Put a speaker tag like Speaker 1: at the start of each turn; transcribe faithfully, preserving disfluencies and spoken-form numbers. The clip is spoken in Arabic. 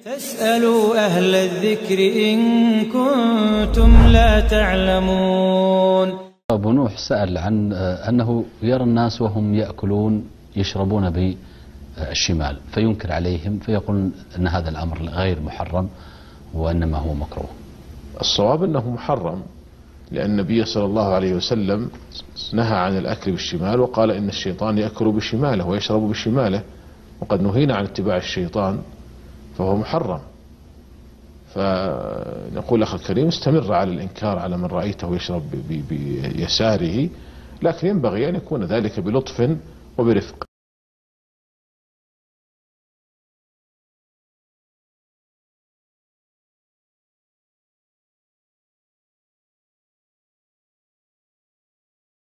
Speaker 1: فاسألوا أهل الذكر إن كنتم لا تعلمون.
Speaker 2: أبو نوح سأل عن أنه يرى الناس وهم يأكلون يشربون بالشمال فينكر عليهم فيقول أن هذا الأمر غير محرم وإنما هو مكروه.
Speaker 3: الصواب أنه محرم، لأن النبي صلى الله عليه وسلم نهى عن الأكل بالشمال وقال إن الشيطان يأكل بشماله ويشرب بشماله، وقد نهينا عن اتباع الشيطان فهو محرم. فنقول أخي الكريم استمر على الإنكار على من رأيته يشرب بيساره، لكن ينبغي أن يكون ذلك بلطف وبرفق.